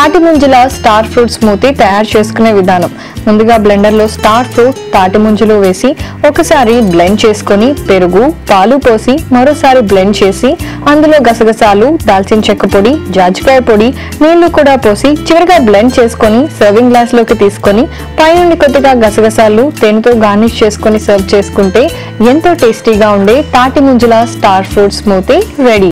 తాటి ముంజల star fruit smoothie తయారు చేసుకునే విధానం. ముందుగా బ్లెండర్ లో స్టార్ ఫ్రూట్ తాటి ముంజలు వేసి ఒకసారి బ్లెండ్ చేసుకొని పెరుగు పాలు పోసి మరోసారి బ్లెండ్ చేసి అందులో గసగసాలు దాల్చిన చెక్క పొడి జాజికాయ పొడి నీళ్లు కూడా పోసి చివరిగా బ్లెండ్ చేసుకొని సర్వింగ్ గ్లాస్ లోకి తీసుకొని పైనుండి కొద్దిగా గసగసాలు తేనెతో గార్నిష్ చేసుకొని సర్వ్ చేసుకుంటే ఎంతో టేస్టీగా ఉండే తాటి ముంజల స్టార్ ఫ్రూట్ స్మూతీ రెడీ.